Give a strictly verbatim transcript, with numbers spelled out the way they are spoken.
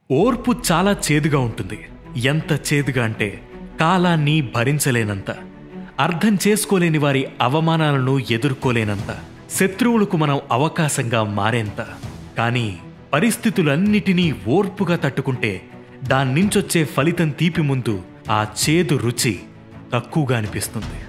ఓర్పు చాలా చేదుగా ఉంటుంది. ఎంత చేదుగా అంటే కాలాన్ని భరించలేనంత, అర్థం చేసుకోలేని వారి అవమానాలను ఎదుర్కోలేనంత, శత్రువులకు మనం అవకాశంగా మారేంత. కానీ పరిస్థితులన్నిటినీ ఓర్పుగా తట్టుకుంటే దాన్నించొచ్చే ఫలితం తీపి ముందు ఆ చేదు రుచి తక్కువగా అనిపిస్తుంది.